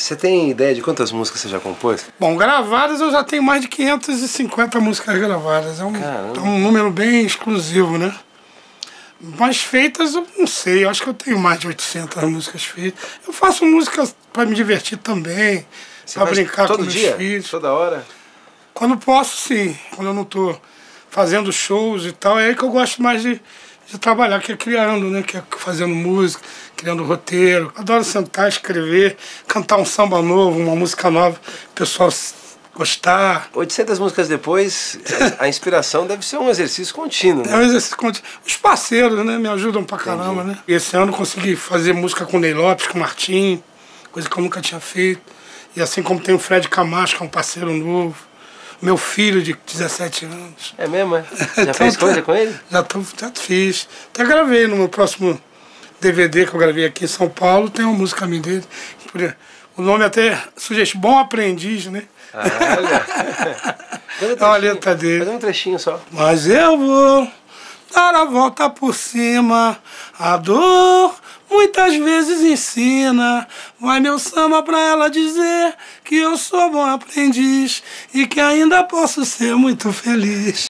Você tem ideia de quantas músicas você já compôs? Bom, gravadas eu já tenho mais de 550 músicas gravadas. É um número bem exclusivo, né? Mas feitas eu não sei, eu acho que eu tenho mais de 800 músicas feitas. Eu faço músicas para me divertir também, para brincar com meus filhos. Toda hora? Quando posso, sim. Quando eu não estou fazendo shows e tal, é aí que eu gosto mais de trabalhar, que é criando, né? Que é fazendo música, criando roteiro. Adoro sentar, escrever, cantar um samba novo, uma música nova, o pessoal gostar. 800 músicas depois, a inspiração deve ser um exercício contínuo, né? É um exercício contínuo. Os parceiros, né, me ajudam pra caramba, né? E esse ano eu consegui fazer música com o Ney Lopes, com o Martim, coisa que eu nunca tinha feito. E assim como tem o Fred Camacho, que é um parceiro novo. Meu filho de 17 anos. É mesmo, é? Já fez coisa com ele? Já fiz. Até gravei no meu próximo DVD que eu gravei aqui em São Paulo, tem uma música minha dele. O nome até sugere Bom Aprendiz, né? Olha. É uma letra dele. Faz um trechinho só. Mas eu vou dar a volta por cima, a dor muitas vezes ensina. Vai meu samba pra ela dizer que eu sou bom aprendiz e que ainda posso ser muito feliz.